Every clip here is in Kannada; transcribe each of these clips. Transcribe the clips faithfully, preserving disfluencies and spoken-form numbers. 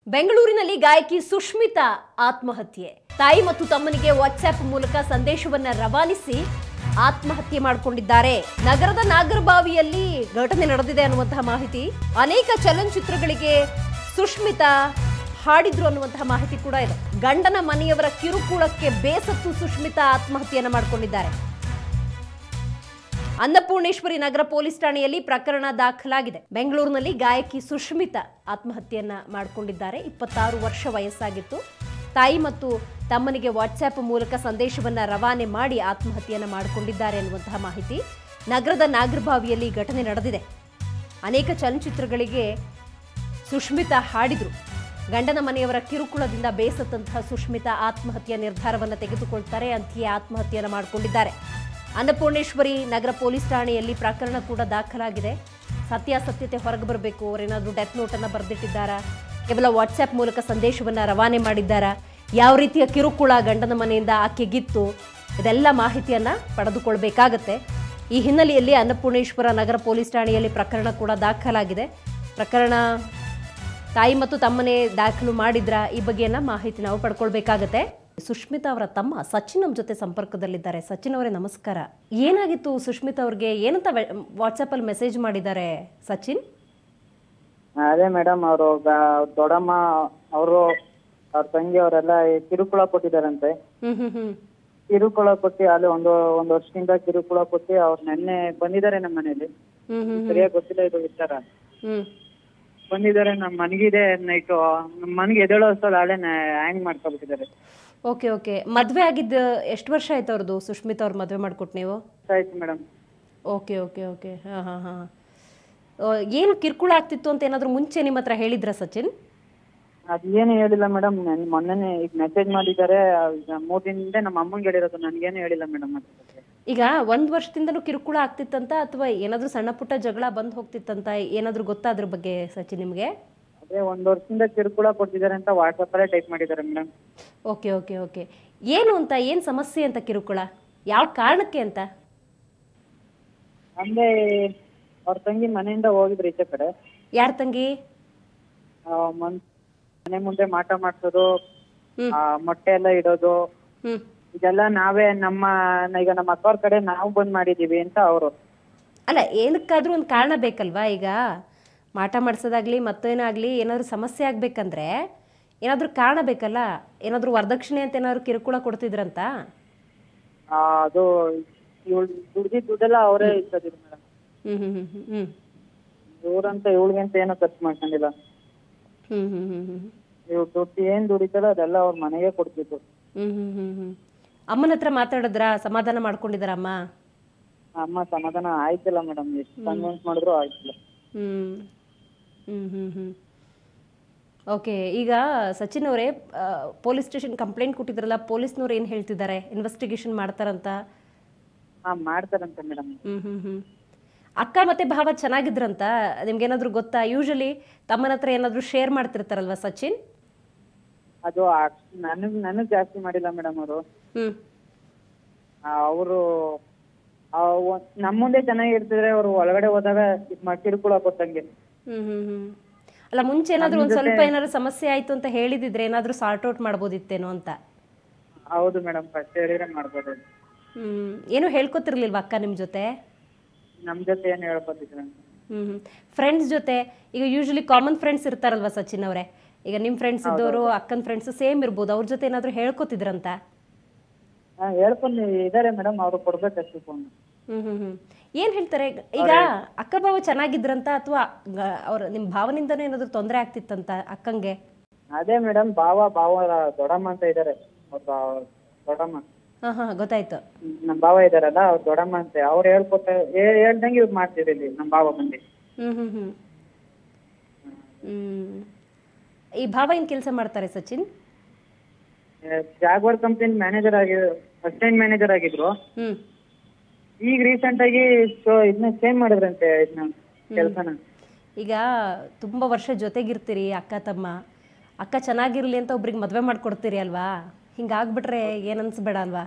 ಬೆಂಗಳೂರಿನಲ್ಲಿ ಗಾಯಕಿ ಸುಷ್ಮಿತಾ ಆತ್ಮಹತ್ಯೆ. ತಾಯಿ ಮತ್ತು ತಮ್ಮನಿಗೆ ವಾಟ್ಸ್ಆಪ್ ಮೂಲಕ ಸಂದೇಶವನ್ನ ರವಾನಿಸಿ ಆತ್ಮಹತ್ಯೆ ಮಾಡಿಕೊಂಡಿದ್ದಾರೆ. ನಗರದ ನಾಗರಬಾವಿಯಲ್ಲಿ ಘಟನೆ ನಡೆದಿದೆ ಅನ್ನುವಂತಹ ಮಾಹಿತಿ. ಅನೇಕ ಚಲನಚಿತ್ರಗಳಿಗೆ ಸುಷ್ಮಿತಾ ಹಾಡಿದ್ರು ಅನ್ನುವಂತಹ ಮಾಹಿತಿ ಕೂಡ ಇದೆ. ಗಂಡನ ಮನೆಯವರ ಕಿರುಕುಳಕ್ಕೆ ಬೇಸತ್ತು ಸುಷ್ಮಿತಾ ಆತ್ಮಹತ್ಯೆಯನ್ನು ಮಾಡಿಕೊಂಡಿದ್ದಾರೆ. ಅನ್ನಪೂರ್ಣೇಶ್ವರಿ ನಗರ ಪೊಲೀಸ್ ಠಾಣೆಯಲ್ಲಿ ಪ್ರಕರಣ ದಾಖಲಾಗಿದೆ. ಬೆಂಗಳೂರಿನಲ್ಲಿ ಗಾಯಕಿ ಸುಷ್ಮಿತಾ ಆತ್ಮಹತ್ಯೆಯನ್ನ ಮಾಡಿಕೊಂಡಿದ್ದಾರೆ. ಇಪ್ಪತ್ತಾರು ವರ್ಷ ವಯಸ್ಸಾಗಿತ್ತು. ತಾಯಿ ಮತ್ತು ತಮ್ಮನಿಗೆ ವಾಟ್ಸ್ಆಪ್ ಮೂಲಕ ಸಂದೇಶವನ್ನ ರವಾನೆ ಮಾಡಿ ಆತ್ಮಹತ್ಯೆಯನ್ನ ಮಾಡಿಕೊಂಡಿದ್ದಾರೆ ಅನ್ನುವಂತಹ ಮಾಹಿತಿ. ನಗರದ ನಾಗರಬಾವಿಯಲ್ಲಿ ಘಟನೆ ನಡೆದಿದೆ. ಅನೇಕ ಚಲನಚಿತ್ರಗಳಿಗೆ ಸುಷ್ಮಿತಾ ಹಾಡಿದ್ರು. ಗಂಡನ ಮನೆಯವರ ಕಿರುಕುಳದಿಂದ ಬೇಸತ್ತಂತಹ ಸುಷ್ಮಿತಾ ಆತ್ಮಹತ್ಯೆ ನಿರ್ಧಾರವನ್ನು ತೆಗೆದುಕೊಳ್ತಾರೆ. ಅಂತೆಯೇ ಆತ್ಮಹತ್ಯೆಯನ್ನು ಮಾಡಿಕೊಂಡಿದ್ದಾರೆ. ಅನ್ನಪೂರ್ಣೇಶ್ವರಿ ನಗರ ಪೊಲೀಸ್ ಠಾಣೆಯಲ್ಲಿ ಪ್ರಕರಣ ಕೂಡ ದಾಖಲಾಗಿದೆ. ಸತ್ಯಾಸತ್ಯತೆ ಹೊರಗೆ ಬರಬೇಕು. ಅವರೇನಾದರೂ ಡೆತ್ ನೋಟನ್ನು ಬರೆದಿಟ್ಟಿದ್ದಾರಾ, ಕೇವಲ ವಾಟ್ಸ್ಆ್ಯಪ್ ಮೂಲಕ ಸಂದೇಶವನ್ನು ರವಾನೆ ಮಾಡಿದ್ದಾರಾ, ಯಾವ ರೀತಿಯ ಕಿರುಕುಳ ಗಂಡನ ಮನೆಯಿಂದ ಆಕೆಗಿತ್ತು, ಇದೆಲ್ಲ ಮಾಹಿತಿಯನ್ನು ಪಡೆದುಕೊಳ್ಬೇಕಾಗತ್ತೆ. ಈ ಹಿನ್ನೆಲೆಯಲ್ಲಿ ಅನ್ನಪೂರ್ಣೇಶ್ವರ ನಗರ ಪೊಲೀಸ್ ಠಾಣೆಯಲ್ಲಿ ಪ್ರಕರಣ ಕೂಡ ದಾಖಲಾಗಿದೆ. ಪ್ರಕರಣ ತಾಯಿ ಮತ್ತು ತಮ್ಮನೇ ದಾಖಲು ಮಾಡಿದ್ರ ಈ ಬಗ್ಗೆ ಎಲ್ಲ ಮಾಹಿತಿ ನಾವು ಪಡ್ಕೊಳ್ಬೇಕಾಗತ್ತೆ. ಸುಷ್ಮಿತಾ ಅವರ ತಮ್ಮ ಸಚಿನ್ ನಮ್ಮ ಜೊತೆ ಸಂಪರ್ಕದಲ್ಲಿದ್ದಾರೆ. ಸಚಿನ್ ಅವರೇ ನಮಸ್ಕಾರ. ಏನಾಗಿತ್ತು ಸುಷ್ಮಿತಾ ಅವ್ರಿಗೆ? ಏನಂತ ವಾಟ್ಸಪ್ ಅಲ್ಲಿ ಮೆಸೇಜ್ ಮಾಡಿದ್ದಾರೆ ಸಚಿನ್? ಅದೇ ಮೇಡಮ್, ಅವರು ದೊಡ್ಡಮ್ಮ ಅವರು ಅವ್ರ ತಂಗಿ ಅವರೆಲ್ಲ ಕಿರುಕುಳ ಕೊಟ್ಟಿದಾರಂತೆ. ಹ್ಮ್ ಹ್ಮ್ ಹ್ಮ್ ಕಿರುಕುಳ ಕೊಟ್ಟು ಅಲ್ಲಿ ಒಂದು ಒಂದ್ ವರ್ಷದಿಂದ ಕಿರುಕುಳ ಕೊಟ್ಟು ಅವ್ರು ನೆನ್ನೆ ಬಂದಿದ್ದಾರೆ ನಮ್ಮ ಮನೇಲಿ. ಸರಿಯಾಗಿ ಗೊತ್ತಿಲ್ಲ ಇದು ವಿಚಾರ. ಹ್ಮ್ ಬಂದಿದ್ದಾರೆ. ನಮ್ಮ ಮನಗಿದೆ ನೈಟ್ ನಮ್ಮ ಮನೆಗೆ ಎದ್ದೇಳೋ ಅಷ್ಟೊಂದು ಹಳೆ ಹ್ಯಾಂಗ್ ಮಾಡ್ಕೊಬಿಟ್ಟಿದ್ದಾರೆ. ಓಕೆ ಓಕೆ ಮದುವೆ ಆಗಿದ್ದು ಎಷ್ಟು ವರ್ಷ ಆಯ್ತು ಅವ್ರದ್ದು? ಸುಷ್ಮಿತಾ ಅವ್ರ ಮದುವೆ ಮಾಡ್ಕೊಟ್ಟು ನೀವು? ಆಯ್ತು ಮೇಡಮ್. ಓಕೆ ಓಕೆ ಓಕೆ ಹಾಂ ಹಾಂ ಹಾಂ ಏನು ಕಿರುಕುಳ ಆಗ್ತಿತ್ತು ಅಂತ ಏನಾದರೂ ಮುಂಚೆ ನಿಮ್ಮ ಹತ್ರ ಹೇಳಿದ್ರಾ ಸಚಿನ್? ಅದೇನು ಹೇಳಿಲ್ಲ ಮೇಡಮ್. ಮೊನ್ನೆ ಈಗ ಮೆಸೇಜ್ ಮಾಡಿದ್ದಾರೆ. ಮೂರ್ ದಿನದಿಂದ ನಮ್ಮ ಅಮ್ಮಂಗೆ ಹೇಳಿರೋದು, ನನ್ಗೇನು ಹೇಳಿಲ್ಲ ಮೇಡಮ್. ಈಗ ಒಂದ್ ವರ್ಷದಿಂದನೂ ಕಿರುಕುಳ ಆಗ್ತಿತ್ತಂತ ಅಥವಾ ಏನಾದರೂ ಸಣ್ಣ ಪುಟ್ಟ ಜಗಳ ಬಂದ್ ಹೋಗ್ತಿತ್ತಂತ ಏನಾದರೂ ಗೊತ್ತಾ ಅದ್ರ ಬಗ್ಗೆ ಸಚಿನ್ ನಿಮಗೆ? ಅದೇ ಒಂದ್ ವರ್ಷದಿಂದ ಕಿರುಕುಳ ಕೊಟ್ಟಿದ್ದಾರೆ ಅಂತ ವಾಟ್ಸಪ್ ಅಲ್ಲೇ ಟೈಪ್ ಮಾಡಿದ್ದಾರೆ ಮೇಡಮ್. ಓಕೆ ಓಕೆ ಓಕೆ ಏನು ಅಂತ, ಏನ್ ಸಮಸ್ಯೆ ಅಂತ, ಕಿರುಕುಳ ಯಾವ ಕಾರಣಕ್ಕೆ ಅಂತ? ಅಂದ್ರೆ ಅವ್ರ ತಂಗಿ ಮನೆಯಿಂದ ಹೋಗಿದ್ರು ಈಚೆ ಕಡೆ. ಯಾರ ತಂಗಿ? ಮನೆ ಮುಂದೆ ಮಾಟ ಮಾಡ್ಸೋದು, ಮೊಟ್ಟೆ ಎಲ್ಲ ಇಡೋದು, ಇದೆಲ್ಲ ನಾವೇ ನಮ್ಮ ಈಗ ನಮ್ಮ ಅಕ್ಕವ್ರ ಕಡೆ ನಾವು ಬಂದ್ ಮಾಡಿದೀವಿ ಅಂತ ಅವರು. ಅಲ್ಲ, ಏನಕ್ಕಾದ್ರೂ ಒಂದು ಕಾರಣ ಬೇಕಲ್ವಾ? ಈಗ ಮಾಟ ಮಾಡಿಸೋದಾಗ್ಲಿ ಮತ್ತೇನಾಗ್ಲಿ ಏನಾದ್ರು ಸಮಸ್ಯೆ ಆಗ್ಬೇಕಂದ್ರೆ ಏನಾದ್ರೂ ಕಾರಣ ಬೇಕಲ್ಲ. ಏನಾದ್ರು ವರದಕ್ಷಿಣೆ ಅಂತ ಏನಾದ್ರು ಕಿರುಕುಳ ಕೊಡ್ತಿದ್ರಂತ? ಅದು ದುಡ್ದಿ ದುಡ್ಡೆಲ್ಲ ಅವರೇ ಇರ್ತದಿದ್ರು ಮೇಡಮ್. ಹ್ಮ್ ಹ್ಮ್ ಹ್ಮ್ ಹ್ಮ್ ಇವ್ರಂತ ಇವಳಿಗೆ ಅಂತ ಏನೋ ಖರ್ಚು ಮಾಡ್ಕೊಂಡಿಲ್ಲ. ಹ್ಮ್ ಹ್ಮ್ ಹ್ಮ್ ಹ್ಮ್ ಇವ್ ದುಡ್ಡು ಏನ್ ದುಡಿತಾರೋ ಅದೆಲ್ಲ ಅವ್ರ ಮನೆಗೆ ಕೊಡ್ತಿದ್ರು. ಹ್ಮ್ ಹ್ಮ್ ಹ್ಮ್ ಹ್ಮ್ ಅಮ್ಮನ ಹತ್ರ ಮಾತಾಡಿದ್ರ? ಸಮಾಧಾನ ಮಾಡ್ಕೊಂಡಿದಾರ ಅಮ್ಮ? ಅಮ್ಮ ಸಮಾಧಾನ ಆಯ್ತಿಲ್ಲ ಮೇಡಮ್. ಎಷ್ಟು ಕನ್ವಿನ್ಸ್ ಮಾಡಿದ್ರು ಆಯ್ತಿಲ್ಲ. ಹ್ಮ್ ಹ್ಮ್ ಹ್ಮ್ ಹ್ಮ್ ಓಕೆ. ಈಗ ಸಚಿನ್ ಅವರೇ, ಪೊಲೀಸ್ ಸ್ಟೇಷನ್ ಕಂಪ್ಲೇಂಟ್ ಕೊಟ್ಟಿದ್ರಲ್ಲ, ಪೊಲೀಸ್ನವ್ರು ಏನ್ ಹೇಳ್ತಿದ್ದಾರೆ? ಇನ್ವೆಸ್ಟಿಗೇಷನ್ ಮಾಡ್ತಾರಂತ? ಹಾ ಮಾಡ್ತಾರಂತೆ ಮೇಡಮ್. ಹ್ಮ್ ಹ್ಮ್ ಹ್ಮ್ ಅಕ್ಕ ಮತ್ತೆ ಭಾವ ಚೆನ್ನಾಗಿದ್ರಂತ? ನಿಮ್ಗೇನಾದ್ರು ಗೊತ್ತಾ? ಯೂಶಲಿ ತಮ್ಮನ ಹತ್ರ ಏನಾದ್ರು ಶೇರ್ ಮಾಡ್ತಿರ್ತಾರಲ್ವಾ ಸಚಿನ್? ಅದು ನನಗ್ ನನಗ್ ಜಾಸ್ತಿ ಮಾಡಿಲ್ಲ ಮೇಡಮ್ ಅವರು. ಹ್ಮ್ ಅವರು ನಮ್ಮ ಮುಂದೆ ಚೆನ್ನಾಗಿ ಇರ್ತಿದ್ರೆ ಅವ್ರು ಒಳಗಡೆ ಹೋದಾಗ ಕಿರುಕುಳ ಕೊಟ್ಟಂಗೆ. ಹ್ಮ್ ಹ್ಮ್ ಹ್ಮ್ ಅಲ್ಲ, ಮುಂಚೆ ಏನಾದ್ರು ಒಂದ್ ಸ್ವಲ್ಪ ಏನಾದ್ರು ಸಮಸ್ಯೆ ಆಯ್ತು ಅಂತ ಹೇಳಿದಿದ್ರೆ ಏನಾದ್ರು ಸಾರ್ಟ್ ಔಟ್ ಮಾಡ್ಬೋದಿತ್ತೇನೋ ಅಂತ. ಹೌದು ಮೇಡಮ್, ಫಸ್ಟ್ ಹೇಳಿದ್ರೆ ಮಾಡ್ಬೋದು. ಹ್ಮ್ ಏನು ಹೇಳ್ಕೊತಿರ್ಲಿಲ್ವಾ ಅಕ್ಕ ನಿಮ್ ಜೊತೆ? ನಮ್ ಜೊತೆ ಏನು ಹೇಳ್ಕೊತಿದ್ರು. ಹ್ಮ್ ಹ್ಮ್ ಫ್ರೆಂಡ್ಸ್ ಜೊತೆ ಈಗ ಯೂಶಲಿ ಕಾಮನ್ ಫ್ರೆಂಡ್ಸ್ ಇರ್ತಾರಲ್ವಾ ಸಚಿನ್ ಅವರೇ? ಈಗ ನಿಮ್ ಫ್ರೆಂಡ್ಸ್ ಇದ್ದವರು ಅಕ್ಕನ ಫ್ರೆಂಡ್ಸ್ ಸೇಮ್ ಇರ್ಬೋದು, ಅವ್ರ ಜೊತೆ ಏನಾದ್ರು ಹೇಳ್ಕೊತಿದ್ರಂತ? ಹಾ ಹೇಳ್ಕೊಂಡು ಇದಾರೆ ಮೇಡಮ್, ಅವ್ರು ಕೊಡ್ಬೇಕಷ್ಟು ಫೋನ್. ಹ್ಮ್ ಹ್ಮ್ ಹ್ಮ್ ಏನ್ ಹೇಳ್ತಾರೆ? ಈಗ ಅಕ್ಕ ಭಾವ ಚೆನ್ನಾಗಿದ್ರಂತ ಅಥವಾ ಅವ್ರ ನಿಮ್ ಭಾವನಿಂದನೂ ಏನಾದ್ರು ತೊಂದರೆ ಆಗ್ತಿತ್ತಂತ ಅಕ್ಕಂಗೆ? ಅದೇ ಮೇಡಮ್, ಭಾವ ಭಾವ ದೊಡ್ಡಮ್ಮ ಅಂತ ಇದಾರೆ. ದೊಡ್ಡಮ್ಮ. ಹಾ ಹಾ ಗೊತ್ತಾಯ್ತು. ನಮ್ ಭಾವ ಇದಾರಲ್ಲ, ಅವ್ರ ದೊಡ್ಡಮ್ಮ ಅಂತ. ಅವ್ರು ಹೇಳ್ಕೊತ ಹೇಳ್ದಂಗೆ ಇವ್ ಮಾಡ್ತೀರಿ ಇಲ್ಲಿ ನಮ್ ಭಾವ ಬಂದಿ. ಹ್ಮ್ ಹ್ಮ್ ಹ್ಮ್ ಹ್ಮ್ ಈ ಭಾವ ಏನ್ ಕೆಲಸ ಮಾಡ್ತಾರೆ ಸಚಿನ್? ಜಾಗ್ವಾರ್ ಕಂಪ್ನಿ ಮ್ಯಾನೇಜರ್ ಆಗಿ ಅಸಿಸ್ಟೆಂಟ್ ಮ್ಯಾನೇಜರ್ ಆಗಿದ್ರು. ಹ್ಮ್ ಈಗ ರೀಸೆಂಟ್ ಆಗಿ ಇದನ್ನ ಚೇಂಜ್ ಮಾಡಿದ್ರಂತೆ ಇದನ್ನ ಕೆಲಸನ. ಈಗ ತುಂಬಾ ವರ್ಷ ಜೊತೆಗಿರ್ತೀರಿ ಅಕ್ಕ ತಮ್ಮ. ಅಕ್ಕ ಚೆನ್ನಾಗಿರ್ಲಿ ಅಂತ ಒಬ್ರಿಗೆ ಮದ್ವೆ ಮಾಡ್ಕೊಡ್ತೀರಿ ಅಲ್ವಾ? ಹಿಂಗಾಗ್ಬಿಟ್ರೆ ಏನ್ ಅನ್ಸ್ಬೇಡ ಅಲ್ವಾ?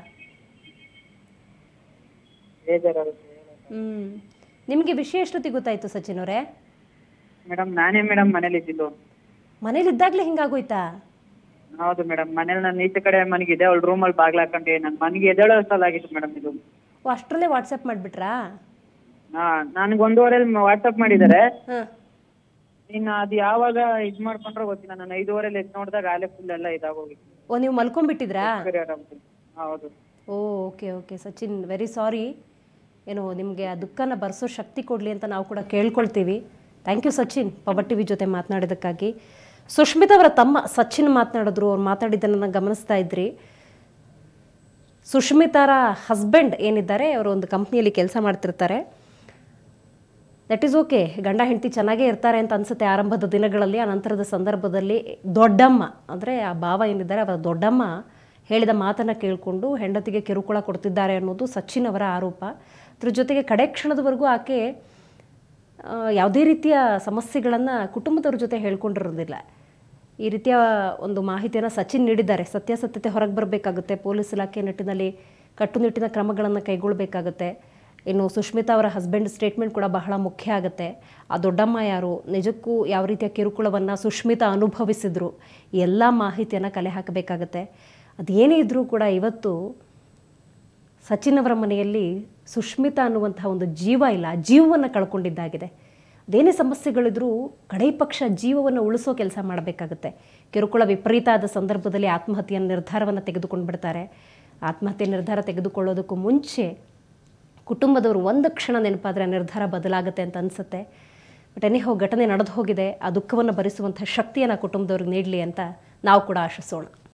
ಹ್ಮ್ ನಿಮ್ಗೆ ವಿಷಯ ಎಷ್ಟೊತ್ತಿಗೆ ಗೊತ್ತಾಯ್ತು ಸಚಿನ್ ಅವರೇ? ಮೇಡಮ್ ನಾನೇ ಮೇಡಮ್ ಮನೇಲಿ ಇದ್ದಿದ್ದು. ಮನೇಲಿದ್ದಾಗಲೇ ಹಿಂಗಾಗೋಯ್ತಾ? ಹೌದು ಮೇಡಮ್, ಮನೇಲಿ ನಾನು ಈಚೆ ಕಡೆ ಮನೆಗಿದೆ, ಅವಳು ರೂಮಲ್ಲಿ ಬಾಗ್ಲ ಹಾಕೊಂಡೆ ನನ್ನ ಮನೆಗೆ ಎದ್ದೇಳೋ ಸಲ ಆಗಿತ್ತು ಮೇಡಮ್ ಇದು. ಓ, ಅಷ್ಟರಲ್ಲೇ ವಾಟ್ಸಪ್ ಮಾಡಿಬಿಟ್ರಾ? ಹಾ, ನನಗೆ ಒಂದೂವರೆಲಿ ವಾಟ್ಸಪ್ ಮಾಡಿದ್ದಾರೆ. ಹಾಂ. ಇನ್ನು ಅದು ಯಾವಾಗ ಇದು ಮಾಡ್ಕೊಂಡ್ರೆ ಗೊತ್ತಿಲ್ಲ, ನಾನು ಐದುವರೆಲಿ ಎದ್ದು ನೋಡಿದಾಗ ಆಲೆ ಫುಲ್ ಎಲ್ಲ ಇದಾಗೋಗಿತ್ತು. ಓ, ನೀವು ಮಲ್ಕೊಂಡ್ಬಿಟ್ಟಿದ್ರಾ? ಹೌದು. ಓ, okay okay Sachin, very sorry. ಏನು ನಿಮಗೆ ಆ ದುಃಖನ ಭರಿಸೋ ಶಕ್ತಿ ಕೊಡಲಿ ಅಂತ ನಾವು ಕೂಡ ಕೇಳ್ಕೊಳ್ತೀವಿ. Thank you Sachin, power T V ಜೊತೆ ಮಾತನಾಡಿದ್ದಕ್ಕಾಗಿ. ಸುಷ್ಮಿತಾ ಅವರ ತಮ್ಮ ಸಚಿನ್ ಮಾತನಾಡಿದ್ರು, ಅವ್ರು ಮಾತಾಡಿದ್ದನ್ನು ಗಮನಿಸ್ತಾ ಇದ್ರಿ. ಸುಷ್ಮಿತಾರ ಹಸ್ಬೆಂಡ್ ಏನಿದ್ದಾರೆ, ಅವರು ಒಂದು ಕಂಪ್ನಿಯಲ್ಲಿ ಕೆಲಸ ಮಾಡ್ತಿರ್ತಾರೆ. ದಟ್ ಈಸ್ ಓಕೆ, ಗಂಡ ಹೆಂಡತಿ ಚೆನ್ನಾಗೇ ಇರ್ತಾರೆ ಅಂತ ಅನಿಸುತ್ತೆ ಆರಂಭದ ದಿನಗಳಲ್ಲಿ. ಆ ನಂತರದ ಸಂದರ್ಭದಲ್ಲಿ ದೊಡ್ಡಮ್ಮ ಅಂದರೆ ಆ ಭಾವ ಏನಿದ್ದಾರೆ ಅವರ ದೊಡ್ಡಮ್ಮ ಹೇಳಿದ ಮಾತನ್ನು ಕೇಳಿಕೊಂಡು ಹೆಂಡತಿಗೆ ಕಿರುಕುಳ ಕೊಡ್ತಿದ್ದಾರೆ ಅನ್ನೋದು ಸಚಿನ್ ಅವರ ಆರೋಪ. ಅದ್ರ ಜೊತೆಗೆ ಕಡೆ ಕ್ಷಣದವರೆಗೂ ಆಕೆ ಯಾವುದೇ ರೀತಿಯ ಸಮಸ್ಯೆಗಳನ್ನು ಕುಟುಂಬದವ್ರ ಜೊತೆ ಹೇಳ್ಕೊಂಡಿರೋದಿಲ್ಲ. ಈ ರೀತಿಯ ಒಂದು ಮಾಹಿತಿಯನ್ನು ಸಚಿನ್ ನೀಡಿದ್ದಾರೆ. ಸತ್ಯಾಸತ್ಯತೆ ಹೊರಗೆ ಬರಬೇಕಾಗುತ್ತೆ. ಪೊಲೀಸ್ ಇಲಾಖೆ ನಿಟ್ಟಿನಲ್ಲಿ ಕಟ್ಟುನಿಟ್ಟಿನ ಕ್ರಮಗಳನ್ನು ಕೈಗೊಳ್ಳಬೇಕಾಗುತ್ತೆ. ಇನ್ನು ಸುಷ್ಮಿತಾ ಅವರ ಹಸ್ಬೆಂಡ್ ಸ್ಟೇಟ್ಮೆಂಟ್ ಕೂಡ ಬಹಳ ಮುಖ್ಯ ಆಗುತ್ತೆ. ಆ ದೊಡ್ಡಮ್ಮ ಯಾರು, ನಿಜಕ್ಕೂ ಯಾವ ರೀತಿಯ ಕಿರುಕುಳವನ್ನು ಸುಷ್ಮಿತಾ ಅನುಭವಿಸಿದ್ರು, ಎಲ್ಲ ಮಾಹಿತಿಯನ್ನು ಕಲೆ ಹಾಕಬೇಕಾಗತ್ತೆ. ಅದೇನೇ ಇದ್ದರೂ ಕೂಡ ಇವತ್ತು ಸಚಿನ್ ಅವರ ಮನೆಯಲ್ಲಿ ಸುಷ್ಮಿತಾ ಅನ್ನುವಂತಹ ಒಂದು ಜೀವ ಇಲ್ಲ, ಜೀವವನ್ನು ಕಳ್ಕೊಂಡಿದ್ದಾಗಿದೆ. ಅದೇನೇ ಸಮಸ್ಯೆಗಳಿದ್ರೂ ಕಡೇ ಪಕ್ಷ ಜೀವವನ್ನು ಉಳಿಸೋ ಕೆಲಸ ಮಾಡಬೇಕಾಗುತ್ತೆ. ಕಿರುಕುಳ ವಿಪರೀತ ಆದ ಸಂದರ್ಭದಲ್ಲಿ ಆತ್ಮಹತ್ಯೆಯ ನಿರ್ಧಾರವನ್ನು ತೆಗೆದುಕೊಂಡು ಬಿಡ್ತಾರೆ. ಆತ್ಮಹತ್ಯೆ ನಿರ್ಧಾರ ತೆಗೆದುಕೊಳ್ಳೋದಕ್ಕೂ ಮುಂಚೆ ಕುಟುಂಬದವರು ಒಂದು ಕ್ಷಣ ನೆನಪಾದರೆ ನಿರ್ಧಾರ ಬದಲಾಗುತ್ತೆ ಅಂತ ಅನಿಸುತ್ತೆ. ಬಟ್ ಎನಿಹೋ ಘಟನೆ ನಡೆದು ಹೋಗಿದೆ. ಆ ದುಃಖವನ್ನು ಭರಿಸುವಂಥ ಶಕ್ತಿಯನ್ನು ಕುಟುಂಬದವ್ರಿಗೆ ನೀಡಲಿ ಅಂತ ನಾವು ಕೂಡ ಆಶಿಸೋಣ.